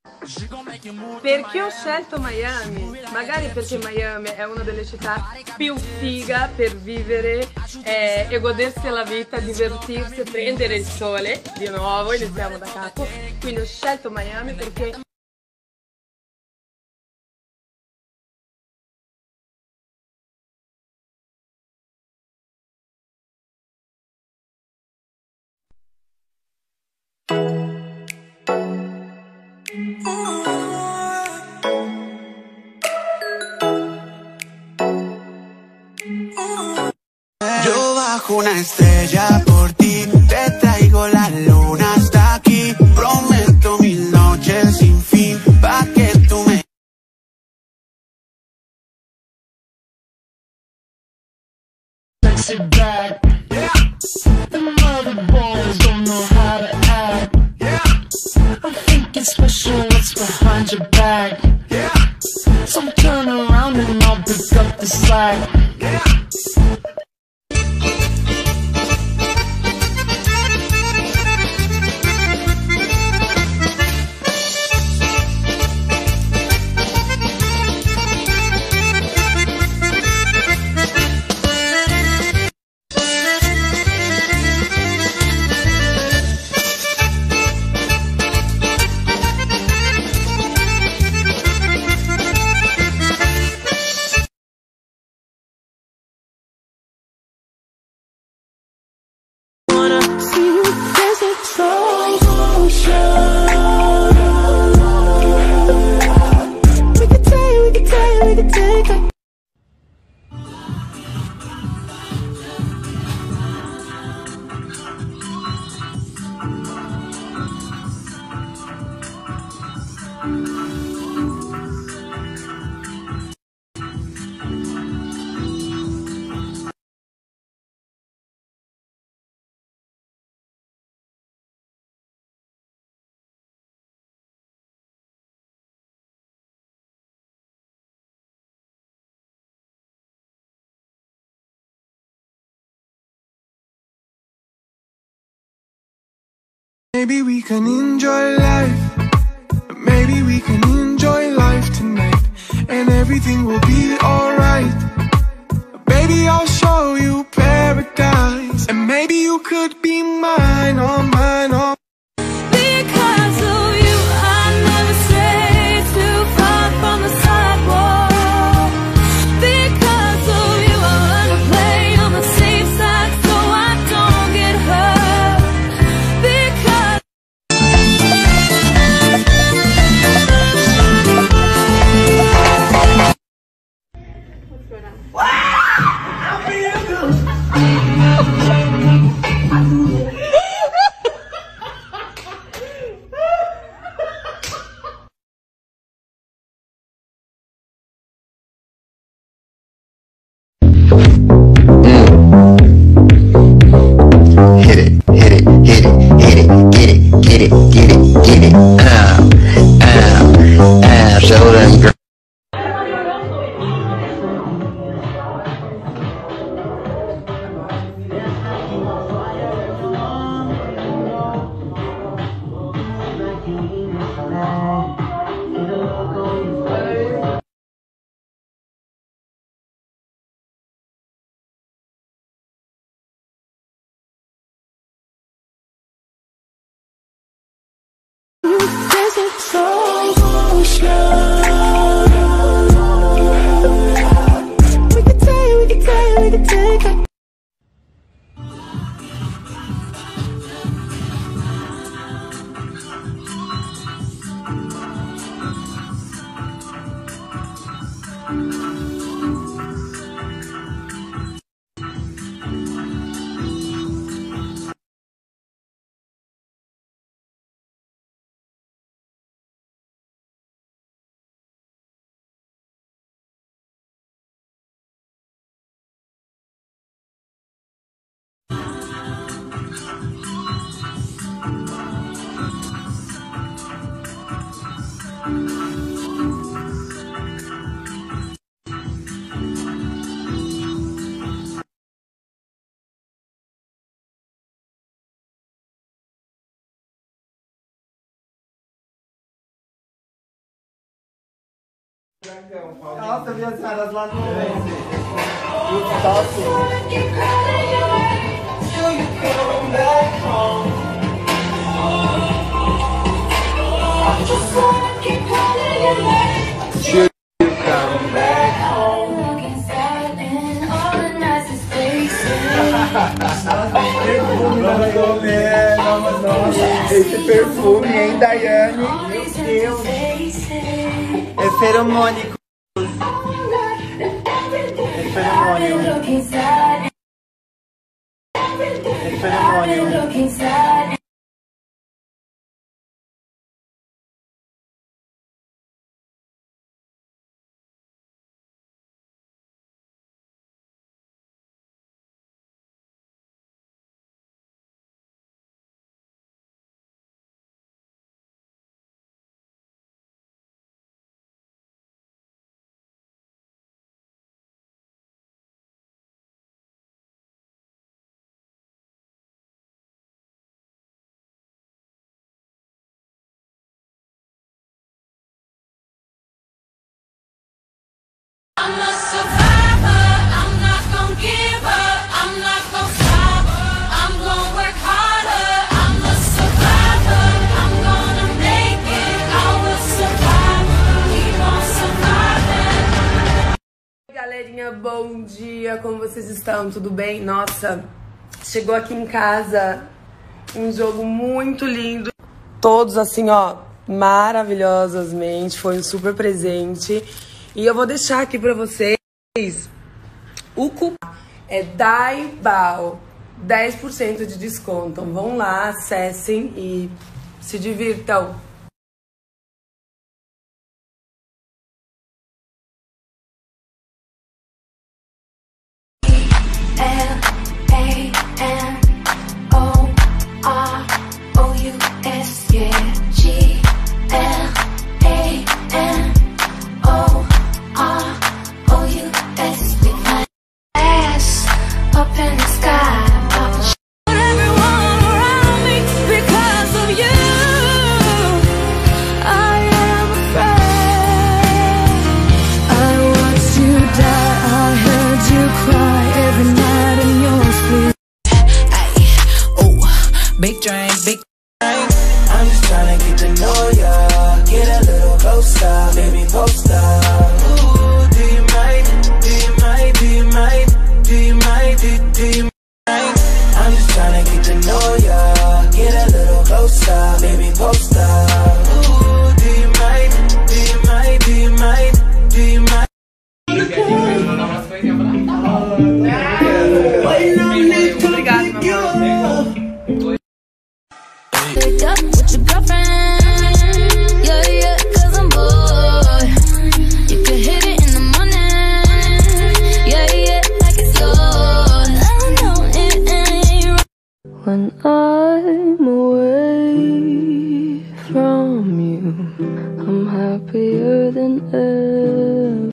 Perché ho scelto Miami? Magari perché Miami è una delle città più figa per vivere e godersi la vita, divertirsi, prendere il sole. Di nuovo, iniziamo da capo. Quindi ho scelto Miami perché yo bajo una estrella por ti, te traigo la luna hasta aquí, prometo 1000 noches sin fin, pa' que tú me... Sit back. Yeah. The mother boys don't know how to act. Yeah. I'm thinking special, what's behind your back? Yeah. So turn around and I'll pick up the slack. Yeah. Maybe we can enjoy life. Maybe we can enjoy life tonight, and everything will be alright. Baby, I'll show you paradise, and maybe you could be mine, oh mine, oh. Because of you, I never stray too far from the sidewalk. Because of you, I learn to play on the safe side so I don't get hurt. Because Show them, girl. So slow. Nossa, eu vi as caras lá no... Esse perfume, hein, Daiane? Meu Deus! É feromônico. É feromônico. É feromônico. I'm a survivor, I'm not gonna give up, I'm not gonna stop, I'm gonna work harder. I'm a survivor, I'm gonna make it, I will survive, keep on surviving. Galerinha, bom dia, como vocês estão? Tudo bem? Nossa, chegou aqui em casa um jogo muito lindo. Todos assim, ó, maravilhosamente, foi um super presente. E eu vou deixar aqui pra vocês o cupom é DAIBAO, 10% de desconto. Então vão lá, acessem e se divirtam. L-A-M-O-R-O-U-S, yeah, G-L-A-M-O-R-O-U-S, with my ass up in the sky. Everyone around me because of you. I am afraid. I watched you die, I heard you cry every night in your sleep. Big drink, big I'm just tryna get to know ya, get a little closer, baby poster. Ooh, do you mind? Do you mind? Do you mind? Do you mind? Do you mind? I'm just tryna get to know ya, get a little closer, baby poster. Ooh, do you mind? Do you mind? Do you mind? Do you mind? Wake up with your girlfriend, yeah, yeah, 'cause I'm bored. You can hit it in the morning, yeah, yeah, like it's yours. I know it ain't right. When I'm away from you, I'm happier than ever.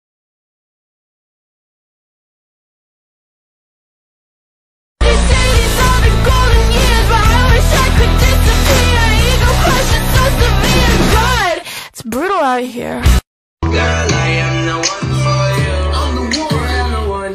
It's brutal out here. Girl, I am the one for you. I'm the one, I'm the one.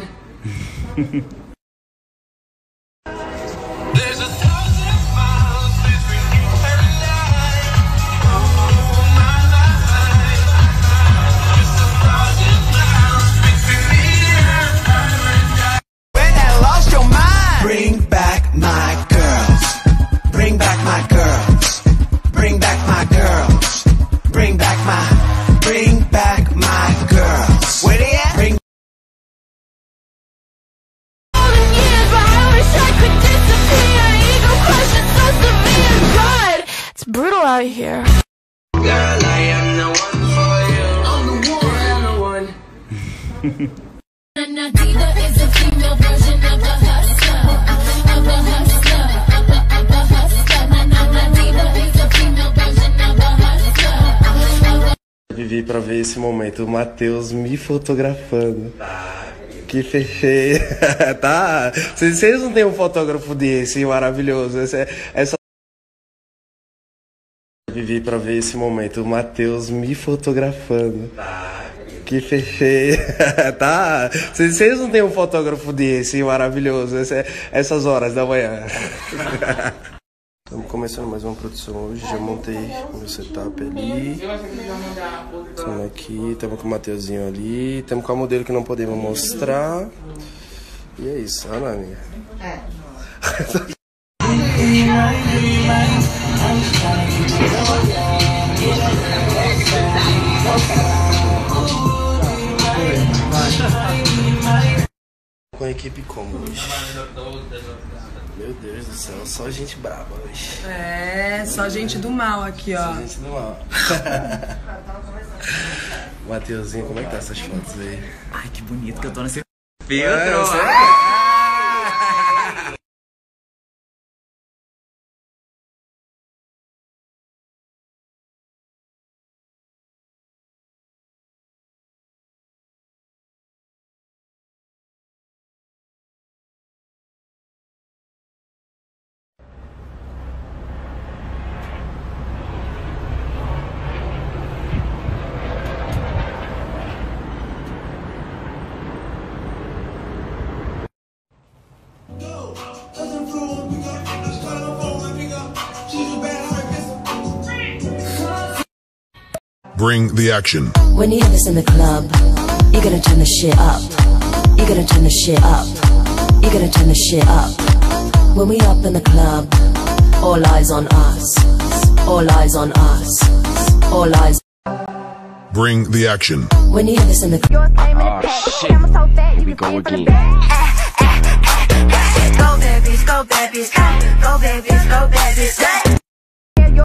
There's 1,000 miles between you and I. Oh, my life. There's 1,000 miles between me and paradise. When I lost your mind, bring back my girls. Bring back my girls. Bring back my girls. Bring back my girls. Where they at? Bring It's brutal out here. girl, I am the one for you. I'm the one, I'm the one. Diva is a female version of a hustler, of a hustler, of a hustler. Diva is a female version of a hustler. Vivi pra ver esse momento, o Matheus me fotografando. Que feio. Tá? Vocês não têm um fotógrafo desse maravilhoso. É só. Vivi pra ver esse momento, o Matheus me fotografando. Que feia. Tá? Vocês não tem um fotógrafo desse maravilhoso essas horas da manhã. Estamos começando mais uma produção hoje. Já montei meu setup ali. Estamos aqui, estamos com o Mateuzinho ali. Estamos com a modelo que não podemos mostrar. E é isso, Ana, amiga. Com a equipe como hoje? Meu Deus do céu, só gente brava hoje. É, só gente do mal aqui, ó. Só gente do mal. Mateuzinho, como é que tá essas fotos aí? Ai, que bonito que eu tô nesse filtro. Bring the action. When you have this in the club, you're gonna turn the shit up. You're gonna turn the shit up. You're gonna turn the shit up. When we up in the club, all eyes on us. All eyes on us. All eyes. Bring the action. When you have this in the Here we go again. Go babies, go babies, go babies, go babies.